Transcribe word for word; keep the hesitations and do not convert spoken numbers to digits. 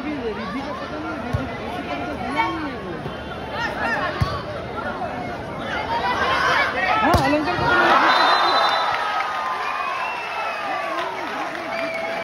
अभी रिद्धि का पता नहीं, रिद्धि उसी तरह का दिया नहीं है।